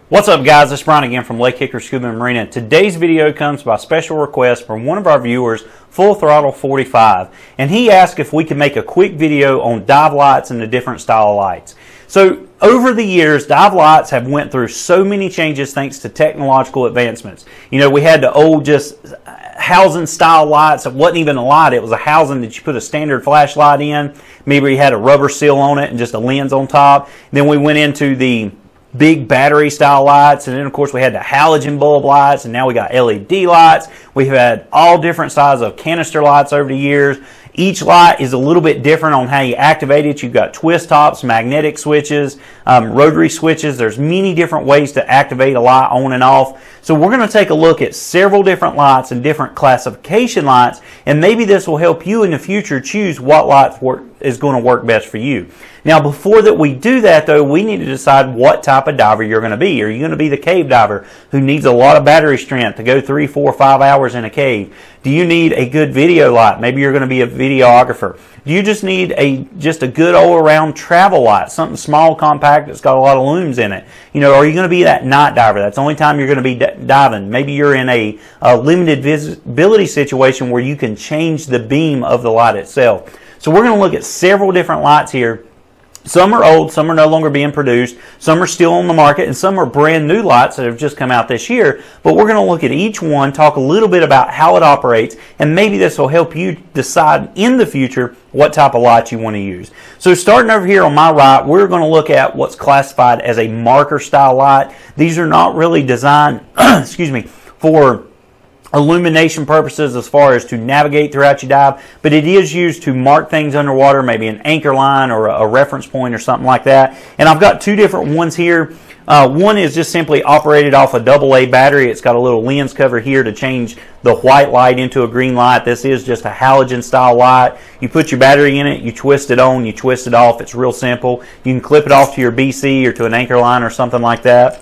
What's up, guys? It's Brian again from LakeHickoryScuba and Marina. Today's video comes by special request from one of our viewers, Full Throttle 45, and he asked if we could make a quick video on dive lights and the different style of lights. So over the years, dive lights have went through so many changes thanks to technological advancements. You know, we had the old just housing style lights. It wasn't even a light, it was a housing that you put a standard flashlight in. Maybe you had a rubber seal on it and just a lens on top. Then we went into the big battery style lights, and then of course we had the halogen bulb lights, and now we got LED lights. We've had all different sizes of canister lights over the years. Each light is a little bit different on how you activate it. You've got twist tops, magnetic switches, rotary switches. There's many different ways to activate a light on and off. So we're going to take a look at several different lights and different classification lights, and maybe this will help you in the future choose what lights is going to work best for you. Now, before that we do that though, we need to decide what type of diver you're going to be. Are you going to be the cave diver who needs a lot of battery strength to go 3, 4, 5 hours in a cave? Do you need a good video light? Maybe you're going to be a videographer. Do you just need just a good all-around travel light, something small, compact, that's got a lot of looms in it? You know, are you going to be that night diver? That's the only time you're going to be diving. Maybe you're in a limited visibility situation where you can change the beam of the light itself. So we're going to look at several different lights here. Some are old, some are no longer being produced, some are still on the market, and some are brand new lights that have just come out this year. But we're going to look at each one, talk a little bit about how it operates, and maybe this will help you decide in the future what type of light you want to use. So starting over here on my right, we're going to look at what's classified as a marker style light. These are not really designed excuse me, for illumination purposes as far as to navigate throughout your dive, but it is used to mark things underwater, maybe an anchor line or a reference point or something like that. And I've got two different ones here. One is just simply operated off a AA battery. It's got a little lens cover here to change the white light into a green light. This is just a halogen style light. You put your battery in it, you twist it on, you twist it off. It's real simple. You can clip it off to your BC or to an anchor line or something like that.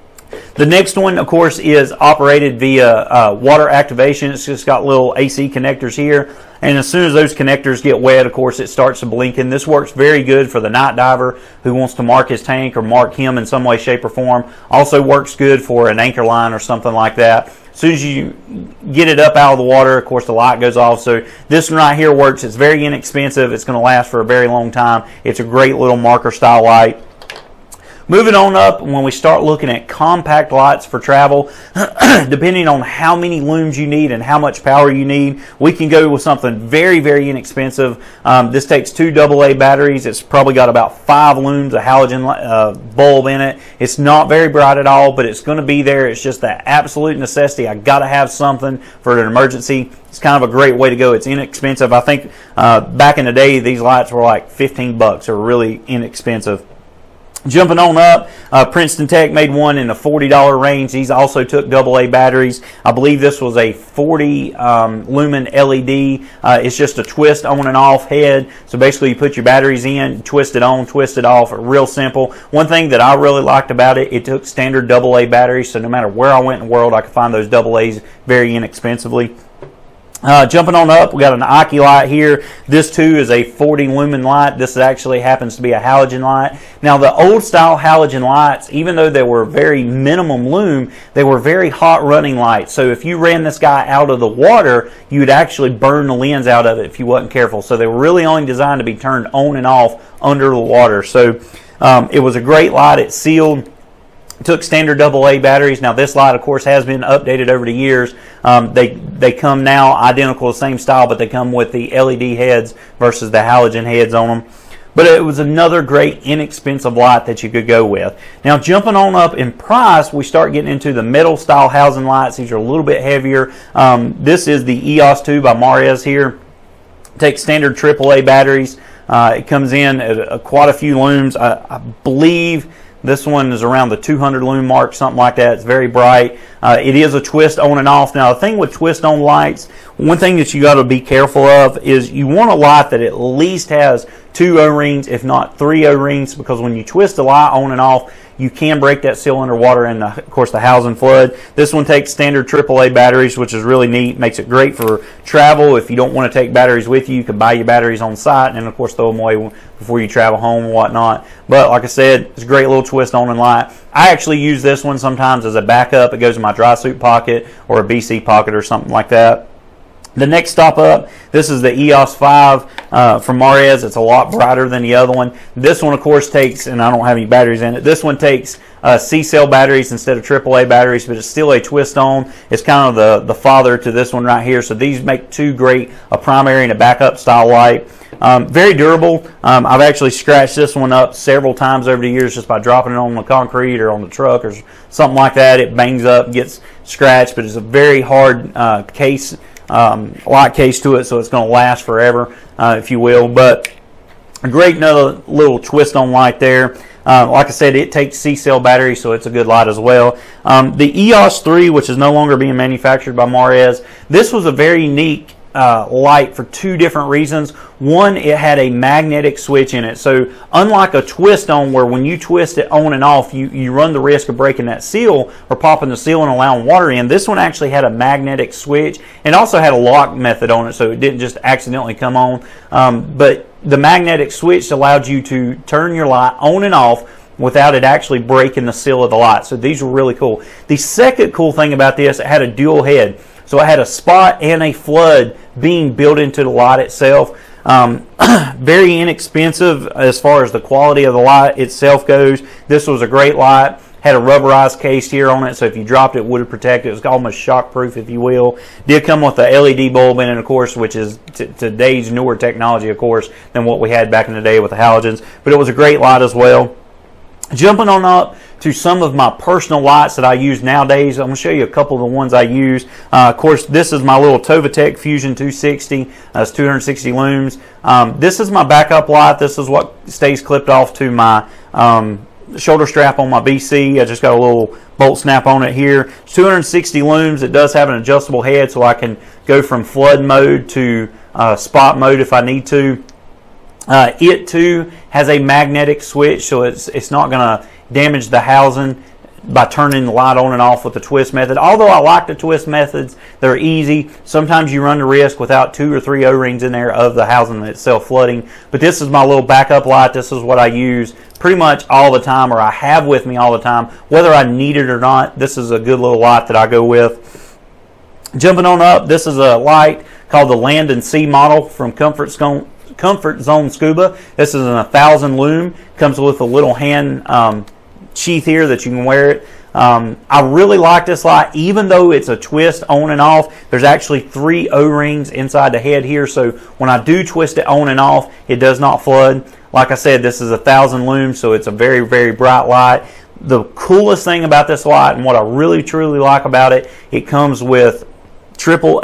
The next one, of course, is operated via water activation. It's just got little AC connectors here. And as soon as those connectors get wet, of course, it starts to blinking. This works very good for the night diver who wants to mark his tank or mark him in some way, shape, or form. Also works good for an anchor line or something like that. As soon as you get it up out of the water, of course, the light goes off. So this one right here works. It's very inexpensive. It's going to last for a very long time. It's a great little marker style light. Moving on up, when we start looking at compact lights for travel, depending on how many looms you need and how much power you need, we can go with something very, very inexpensive. This takes 2 AA batteries. It's probably got about 5 looms, a halogen bulb in it. It's not very bright at all, but it's going to be there. It's just that absolute necessity. I got to have something for an emergency. It's kind of a great way to go. It's inexpensive. I think back in the day, these lights were like 15 bucks. They're really inexpensive. Jumping on up, Princeton Tech made one in the $40 range. These also took AA batteries. I believe this was a 40 lumen LED. It's just a twist on and off head. So basically you put your batteries in, twist it on, twist it off. Real simple. One thing that I really liked about it, it took standard AA batteries. So no matter where I went in the world, I could find those AA's very inexpensively. Jumping on up, we got an Aki light here. This too is a 40 lumen light. This actually happens to be a halogen light. Now the old style halogen lights, even though they were very minimum lume, they were very hot running lights. So if you ran this guy out of the water, you would actually burn the lens out of it if you wasn't careful. So they were really only designed to be turned on and off under the water. So it was a great light. It's sealed. Took standard AA batteries. Now this light, of course, has been updated over the years. They come now identical, same style, but they come with the LED heads versus the halogen heads on them. But it was another great inexpensive light that you could go with. Now jumping on up in price, we start getting into the metal style housing lights. These are a little bit heavier. This is the EOS 2 by Maria's here. Takes standard AAA batteries. It comes in at quite a few looms. I believe this one is around the 200 lume mark, something like that. It's very bright. It is a twist on and off. Now, the thing with twist on lights, one thing that you got to be careful of is you want a light that at least has 2 O-rings, if not 3 O-rings, because when you twist the light on and off, you can break that seal underwater and, of course, the housing flood. This one takes standard AAA batteries, which is really neat. Makes it great for travel. If you don't want to take batteries with you, you can buy your batteries on site and, of course, throw them away before you travel home and whatnot. But like I said, it's a great little twist on and light. I actually use this one sometimes as a backup. It goes in my dry suit pocket or a BC pocket or something like that. The next stop up, this is the EOS 5 from Marez. It's a lot brighter than the other one. This one, of course, takes, and I don't have any batteries in it, this one takes C-cell batteries instead of AAA batteries, but it's still a twist-on. It's kind of the father to this one right here. So these make two great, a primary and a backup style light. Very durable. I've actually scratched this one up several times over the years just by dropping it on the concrete or on the truck or something like that. It bangs up, gets scratched, but it's a very hard case, light case to it, so it's going to last forever, if you will. But a great another little twist on light there. Like I said, it takes C-cell battery, so it's a good light as well. The EOS 3, which is no longer being manufactured by Marez, this was a very unique light for two different reasons. One, it had a magnetic switch in it. So unlike a twist on where when you twist it on and off, you run the risk of breaking that seal or popping the seal and allowing water in. This one actually had a magnetic switch and also had a lock method on it, so it didn't just accidentally come on. But the magnetic switch allowed you to turn your light on and off without it actually breaking the seal of the light. So these were really cool. The second cool thing about this, it had a dual head. So it had a spot and a flood being built into the light itself. Very inexpensive as far as the quality of the light itself goes. This was a great light. Had a rubberized case here on it, so if you dropped it, it would protect it. It was almost shock-proof, if you will. Did come with the LED bulb in it, of course, which is today's newer technology, of course, than what we had back in the day with the halogens. But it was a great light as well. Jumping on up to some of my personal lights that I use nowadays, I'm going to show you a couple of the ones I use. Of course, this is my little Tovatech Fusion 260. It's 260 lumens. This is my backup light. This is what stays clipped off to my shoulder strap on my BC. I just got a little bolt snap on it here. It's 260 lumens. It does have an adjustable head, so I can go from flood mode to spot mode if I need to. It too has a magnetic switch, so it's not going to damage the housing by turning the light on and off with the twist method. Although I like the twist methods, they're easy. Sometimes you run the risk without 2 or 3 O-rings in there of the housing itself flooding. But this is my little backup light. This is what I use pretty much all the time, or I have with me all the time, whether I need it or not. This is a good little light that I go with. Jumping on up, this is a light called the Land and Sea model from Comfort Zone Scuba. This is an 1,000 lume. Comes with a little hand sheath here that you can wear it. I really like this light, even though it's a twist on and off. There's actually 3 O-rings inside the head here, so when I do twist it on and off, it does not flood. Like I said, this is 1,000 lumes, so it's a very, very bright light. The coolest thing about this light, and what I really truly like about it, it comes with double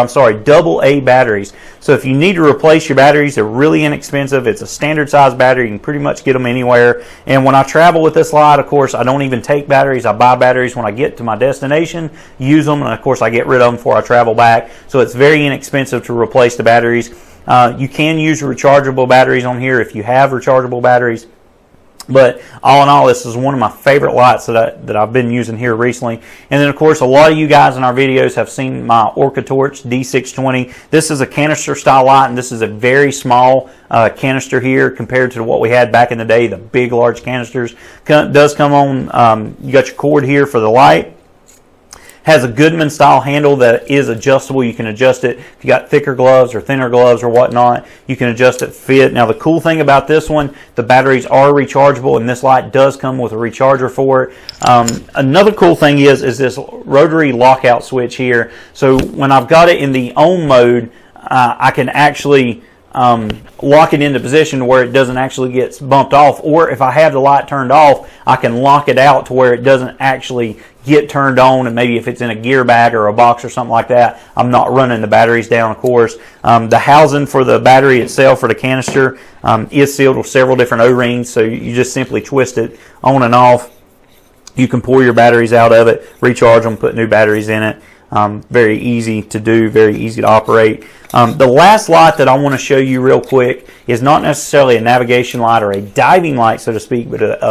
A batteries. So if you need to replace your batteries, they're really inexpensive. It's a standard size battery. You can pretty much get them anywhere. And when I travel with this light, of course, I don't even take batteries. I buy batteries when I get to my destination, use them, and of course I get rid of them before I travel back. So it's very inexpensive to replace the batteries. You can use rechargeable batteries on here if you have rechargeable batteries. But all in all, this is one of my favorite lights that I've been using here recently. And then, of course, a lot of you guys in our videos have seen my Orca Torch D620. This is a canister style light, and this is a very small canister here compared to what we had back in the day, the big, large canisters. Does come on, you got your cord here for the light. Has a Goodman style handle that is adjustable. You can adjust it if you got thicker gloves or thinner gloves or whatnot. You can adjust it fit. Now the cool thing about this one, the batteries are rechargeable, and this light does come with a recharger for it. Another cool thing is this rotary lockout switch here. So when I've got it in the on mode, I can actually lock it into position where it doesn't actually get bumped off, or if I have the light turned off, I can lock it out to where it doesn't actually get turned on, and maybe if it's in a gear bag or a box or something like that, I'm not running the batteries down, of course. The housing for the battery itself, for the canister, is sealed with several different O-rings, so you just simply twist it on and off. You can pour your batteries out of it, recharge them, put new batteries in it. Very easy to do, very easy to operate. The last light that I want to show you real quick is not necessarily a navigation light or a diving light, so to speak, but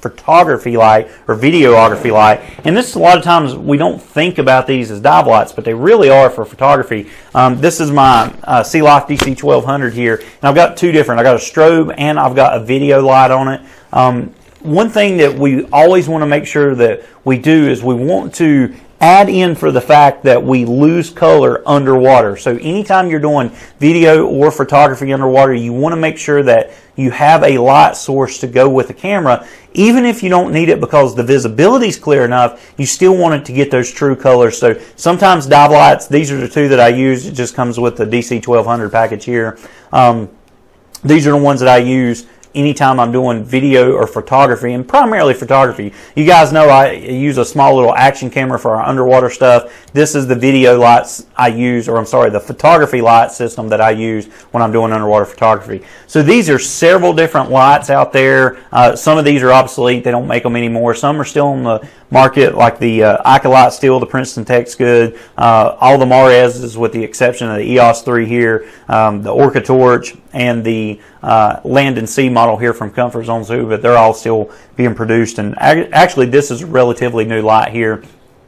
photography light or videography light. And this, a lot of times we don't think about these as dive lights, but they really are for photography. This is my Sea Life DC 1200 here, and I've got two different. I got a strobe and I've got a video light on it. One thing that we always want to make sure that we do is we want to add in for the fact that we lose color underwater. So anytime you're doing video or photography underwater, you want to make sure that you have a light source to go with the camera. Even if you don't need it because the visibility is clear enough, you still want it to get those true colors. So sometimes dive lights, these are the two that I use. It just comes with the DC 1200 package here. These are the ones that I use anytime I'm doing video or photography, and primarily photography. You guys know I use a small little action camera for our underwater stuff. This is the video lights I use, or I'm sorry, the photography light system that I use when I'm doing underwater photography. So these are several different lights out there. Some of these are obsolete. They don't make them anymore. Some are still on the market, like the Icolite still, the Princeton Tech's good. All the Marez's, with the exception of the EOS 3 here, the Orca Torch, and the Land and Sea model here from Comfort Zone Scuba. They're all still being produced, and actually this is a relatively new light here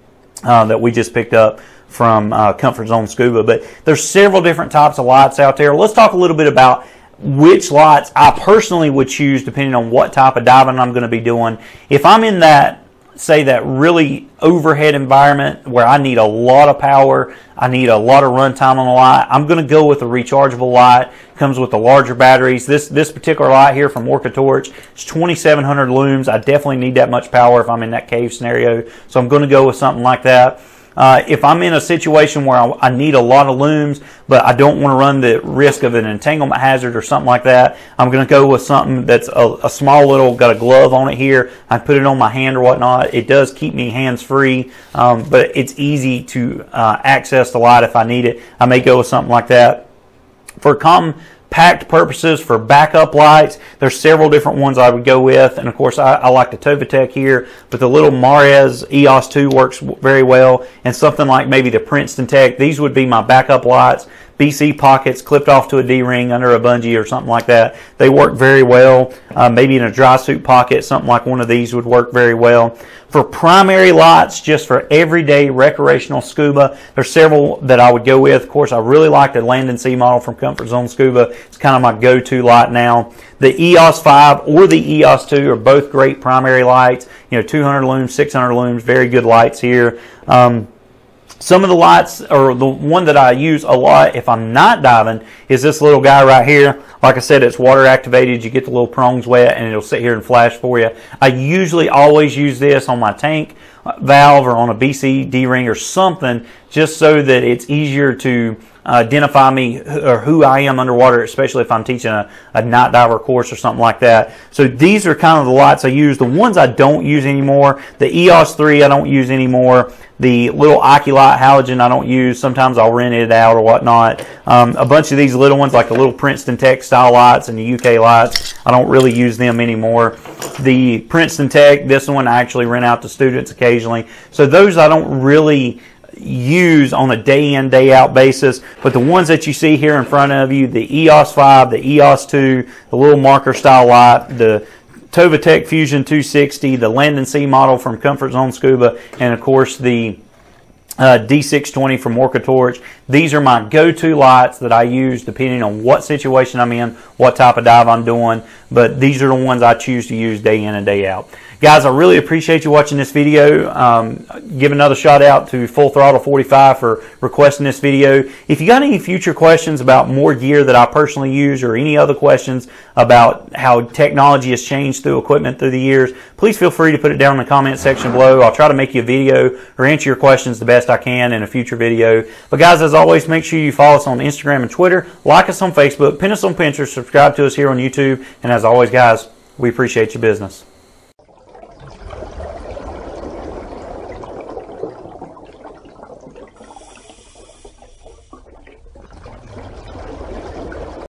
that we just picked up from Comfort Zone Scuba. But there's several different types of lights out there. Let's talk a little bit about which lights I personally would choose depending on what type of diving I'm going to be doing. If I'm in that, say, that really overhead environment where I need a lot of power, I need a lot of run time on the light, I'm going to go with a rechargeable light. Comes with the larger batteries. This particular light here from Orca Torch is 2700 looms. I definitely need that much power if I'm in that cave scenario, so I'm going to go with something like that. If I'm in a situation where I need a lot of looms, but I don't want to run the risk of an entanglement hazard or something like that, I'm going to go with something that's a small little, got a glove on it here. I put it on my hand or whatnot. It does keep me hands-free, but it's easy to access the light if I need it. I may go with something like that. For compact purposes, for backup lights, there's several different ones I would go with, and of course I like the Tovatech here, but the little Marez EOS 2 works very well, and something like maybe the Princeton Tech. These would be my backup lights. BC pockets clipped off to a D-ring under a bungee or something like that. They work very well. Maybe in a dry suit pocket, something like one of these would work very well. For primary lights, just for everyday recreational scuba, there's several that I would go with. Of course, I really like the Land and Sea model from Comfort Zone Scuba. It's kind of my go-to light now. The EOS 5 or the EOS 2 are both great primary lights. 200 looms, 600 looms, very good lights here. Some of the lights, or the one that I use a lot if I'm not diving, is this little guy right here. Like I said, it's water activated. You get the little prongs wet and it'll sit here and flash for you. I usually always use this on my tank valve or on a BC D-ring or something, just so that it's easier to identify me or who I am underwater, especially if I'm teaching a night diver course or something like that. So these are kind of the lights I use. The ones I don't use anymore, the EOS 3 I don't use anymore. The little Oculite halogen I don't use. Sometimes I'll rent it out or whatnot. A bunch of these little ones, like the little Princeton Tech style lights and the UK lights, I don't really use them anymore. The Princeton Tech, this one I actually rent out to students occasionally. So those I don't really use on a day in, day out basis. But the ones that you see here in front of you, the EOS 5, the EOS 2, the little marker style light, the Tovatech Fusion 260, the Land and Sea model from Comfort Zone Scuba, and of course the D620 from Orca Torch. These are my go-to lights that I use depending on what situation I'm in, what type of dive I'm doing, but these are the ones I choose to use day in and day out. Guys, I really appreciate you watching this video. Give another shout out to Full Throttle 45 for requesting this video. If you got any future questions about more gear that I personally use, or any other questions about how technology has changed through equipment through the years, please feel free to put it down in the comment section below. I'll try to make you a video or answer your questions the best I can in a future video. But guys, as always, make sure you follow us on Instagram and Twitter, like us on Facebook, pin us on Pinterest, subscribe to us here on YouTube, and as always, guys, we appreciate your business.